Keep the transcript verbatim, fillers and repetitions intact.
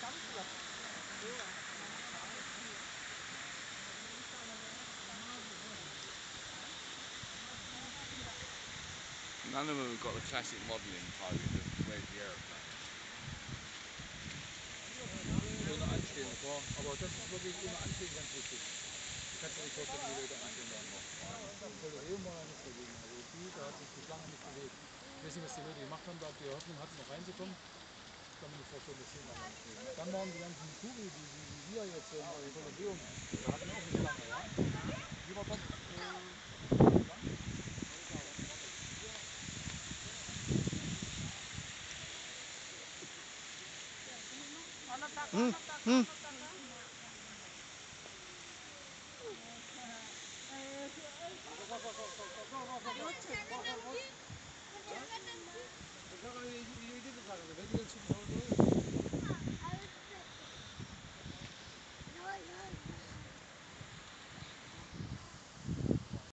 None of them have got the classic modelling type with the red the aeroplane. Ohne Anstehen, aber das ist wirklich ohne Anstehen ganz wichtig. Du kannst dir nicht vorstellen, wie Leute anstehen werden noch. Kolorium war ja nichts dagegen. Also die, da hat sich bislang noch nicht bewegt. Ich weiß nicht, was die Leute gemacht haben, da die Hoffnung hatten, noch reinzukommen. Ich kann mir nicht vorstellen, dass sie noch reinstehen. Dann waren die ganzen Kugel, die, die, die wir jetzt im Kolorium, da hatten auch nicht lange, ja? Die war kommt, Hm, hm.